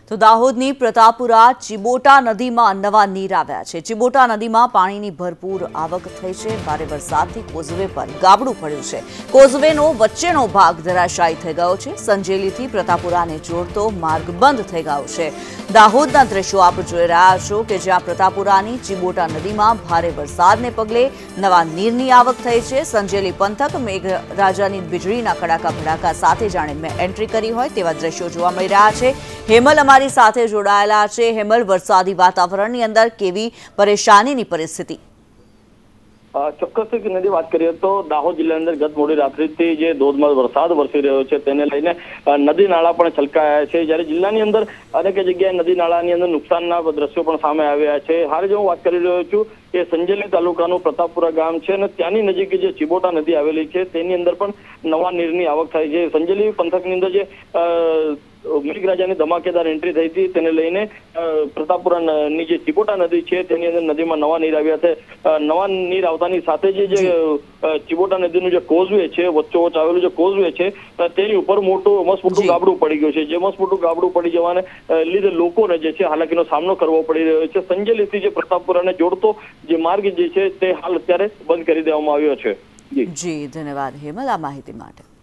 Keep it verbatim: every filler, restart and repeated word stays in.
તો દાહોદની પ્રતાપપુરા ચિબોટા નદીમાં નવા નીર આવ્યા છે। ચિબોટા નદીમાં પાણીની ભરપૂર આવક થઈ છે। ભારે વરસાદથી કોઝવે પર ગાબડું પડ્યું છે। કોઝવેનો વચ્ચેનો ભાગ ધરાશાયી થઈ ગયો છે। સંજેલીથી પ્રતાપપુરાને જોડતો માર્ગ બંધ થઈ ગયો છે। દાહોદના દ્રશ્યો આપ જોઈ રહ્યા છો કે જ્યાં પ્રતાપપુરાની ચિબોટા નદીમાં ભારે વરસાદને પગલે નવા નીરની આવક થઈ છે। સંજેલી પંથક મેઘરાજાની વીજળીના કડાકા ભડાકા સાથે જાણે એન્ટ્રી કરી હોય તેવા દ્રશ્યો જોવા મળી રહ્યા છે। હેમલ અમારી સાથે જોડાયેલા છે। હેમલ, વરસાદી વાતાવરણની અંદર કેવી પરેશાનીની પરિસ્થિતિ? ચોક્કસ નદી વાત કરીએ તો દાહોદ જિલ્લા અંદર ગત મોડી રાત્રિથી જે ધોધમાર વરસાદ વરસી રહ્યો છે તેને લઈને નદી નાળા પણ છલકાયા છે। જ્યારે જિલ્લાની અંદર અનેક જગ્યાએ નદી નાળાની અંદર નુકસાનના દ્રશ્યો પણ સામે આવ્યા છે। હાલ જે હું વાત કરી રહ્યો છું એ સંજેલી તાલુકાનું પ્રતાપપુરા ગામ છે અને ત્યાંની નજીક જે ચિબોટા નદી આવેલી છે તેની અંદર પણ નવા નીરની આવક થાય છે। સંજેલી પંથકની અંદર જે મેઘરાજાની ધમાકેદાર એન્ટ્રી થઈ હતી તેને લઈને પ્રતાપપુરાની જે ચિબોટા નદી છે તેની અંદર નદીમાં નવા નીર આવ્યા છે। નવા નીર આવતાની સાથે જે જે ચિબોટા નદીનું જે કોઝવે છે વચ્ચોવચ્ચ આવેલું જે કોઝવે છે તેની ઉપર મોટું મસમોટું ગાબડું પડી ગયું છે। જે મસમોટું ગાબડું પડી જવાને લીધે લોકોને જે છે હાલાકીનો સામનો કરવો પડી રહ્યો છે। સંજેલીથી જે પ્રતાપપુરાને જોડતો જે માર્ગ જે છે તે હાલ અત્યારે બંધ કરી દેવામાં આવ્યો છે। જી ધન્યવાદ હેમલ આ માહિતી માટે।